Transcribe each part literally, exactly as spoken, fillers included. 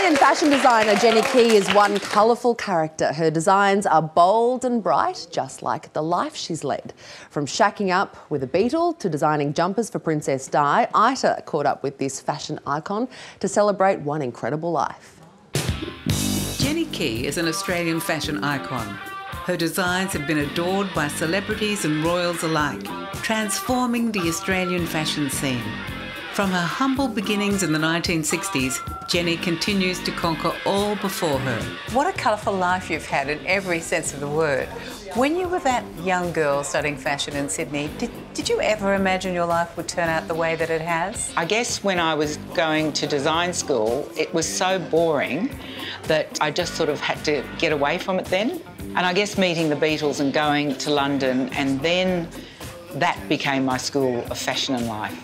Australian fashion designer Jenny Kee is one colourful character. Her designs are bold and bright, just like the life she's led. From shacking up with a Beatle to designing jumpers for Princess Di, Ita caught up with this fashion icon to celebrate one incredible life. Jenny Kee is an Australian fashion icon. Her designs have been adored by celebrities and royals alike, transforming the Australian fashion scene. From her humble beginnings in the nineteen sixties, Jenny continues to conquer all before her. What a colourful life you've had in every sense of the word. When you were that young girl studying fashion in Sydney, did, did you ever imagine your life would turn out the way that it has? I guess when I was going to design school, it was so boring that I just sort of had to get away from it then. And I guess meeting the Beatles and going to London, and then that became my school of fashion and life.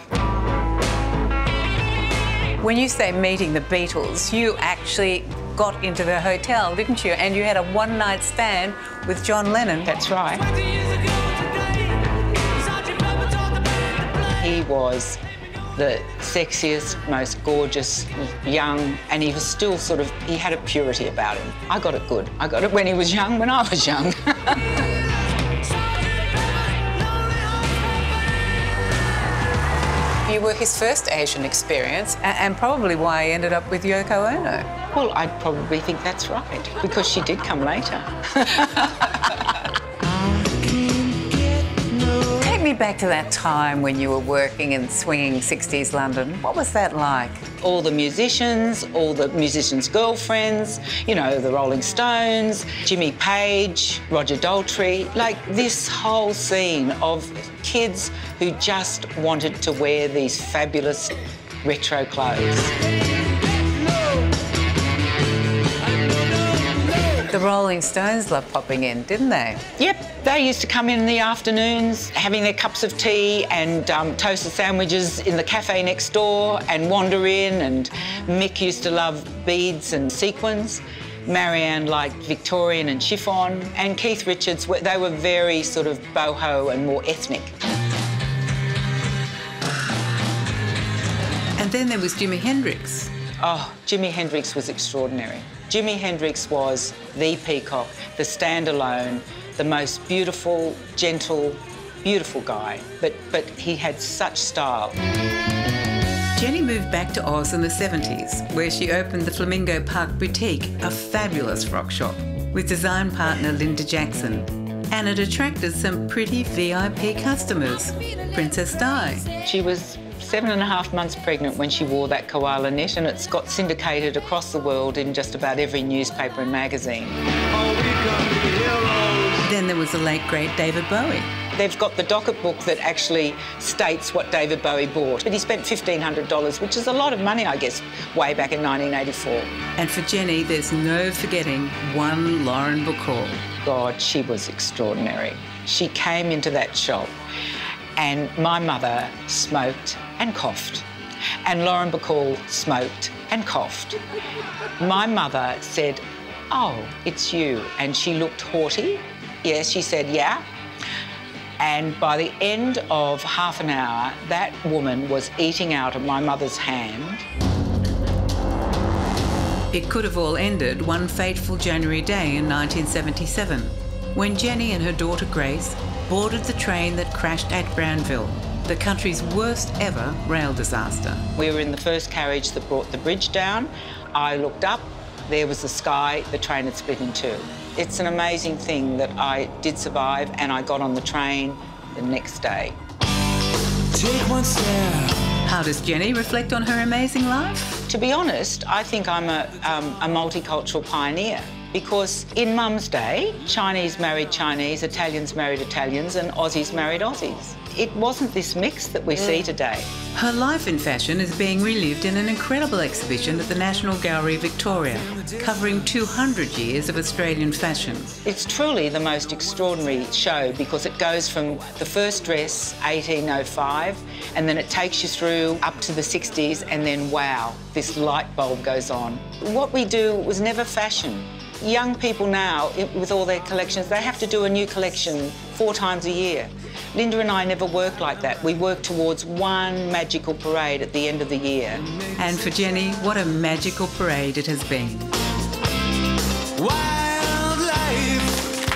When you say meeting the Beatles, you actually got into the hotel, didn't you? And you had a one-night stand with John Lennon. That's right. He was the sexiest, most gorgeous, young, and he was still sort of, he had a purity about him. I got it good. I got it when he was young, when I was young. You were his first Asian experience, and probably why he ended up with Yoko Ono. Well, I probably think that's right, because she did come later. Take me back to that time when you were working in swinging sixties London. What was that like? All the musicians, all the musicians' girlfriends, you know, the Rolling Stones, Jimmy Page, Roger Daltrey, like this whole scene of kids who just wanted to wear these fabulous retro clothes. The Rolling Stones loved popping in, didn't they? Yep, they used to come in in the afternoons, having their cups of tea and um, toasted sandwiches in the cafe next door, and wander in, and Mick used to love beads and sequins. Marianne liked Victorian and chiffon, and Keith Richards, they were very sort of boho and more ethnic. And then there was Jimi Hendrix. Oh, Jimi Hendrix was extraordinary. Jimi Hendrix was the peacock, the standalone, the most beautiful, gentle, beautiful guy. But, but he had such style. Jenny moved back to Oz in the seventies, where she opened the Flamingo Park Boutique, a fabulous frock shop, with design partner Linda Jackson. And it attracted some pretty V I P customers. Princess Di. She was seven and a half months pregnant when she wore that koala knit, and it's got syndicated across the world in just about every newspaper and magazine. Then there was the late, great David Bowie. They've got the docket book that actually states what David Bowie bought, but he spent fifteen hundred dollars, which is a lot of money, I guess, way back in nineteen eighty-four. And for Jenny, there's no forgetting one Lauren Bacall. God, she was extraordinary. She came into that shop, and my mother smoked and coughed, and Lauren Bacall smoked and coughed. My mother said, "Oh, it's you," and she looked haughty. Yes, she said, "Yeah." And by the end of half an hour, that woman was eating out of my mother's hand. It could have all ended one fateful January day in nineteen seventy-seven, when Jenny and her daughter Grace boarded the train that crashed at Brownville, the country's worst ever rail disaster. We were in the first carriage that brought the bridge down. I looked up, there was the sky, the train had split in two. It's an amazing thing that I did survive, and I got on the train the next day. Take one step. How does Jenny reflect on her amazing life? To be honest, I think I'm a, um, a multicultural pioneer, because in Mum's day, Chinese married Chinese, Italians married Italians, and Aussies married Aussies. It wasn't this mix that we mm. see today. Her life in fashion is being relived in an incredible exhibition at the National Gallery, Victoria, covering two hundred years of Australian fashion. It's truly the most extraordinary show, because it goes from the first dress, eighteen oh five, and then it takes you through up to the sixties, and then, wow, this light bulb goes on. What we do was never fashion. Young people now, with all their collections, they have to do a new collection four times a year. Linda and I never work like that. We work towards one magical parade at the end of the year. And for Jenny, what a magical parade it has been. Wildlife.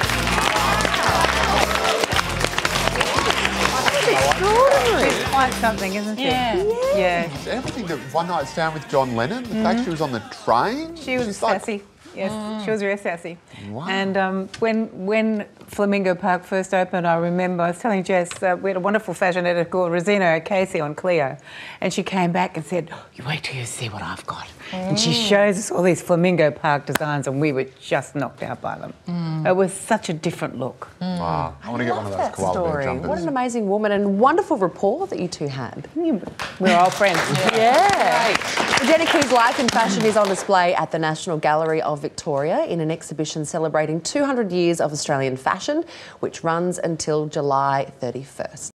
It's quite something, isn't it? Yeah. Yeah. Everything that One Night Stand with John Lennon, the mm-hmm. fact she was on the train. She was she's sassy. Like... Yes, mm. she was very sassy. Wow. And um, when when Flamingo Park first opened, I remember I was telling Jess, uh, we had a wonderful fashion editor called Rosina O'Casey on Clio, and she came back and said, you wait till you see what I've got. Mm. And she shows us all these Flamingo Park designs, and we were just knocked out by them. Mm. It was such a different look. Mm. Wow, I, I want to get one of those koala story. bear jumpers. What an amazing woman, and wonderful rapport that you two had. We're all friends. Yeah. yeah. Jenny Kee's life in fashion is on display at the National Gallery of Victoria in an exhibition celebrating two hundred years of Australian fashion, which runs until July thirty-first.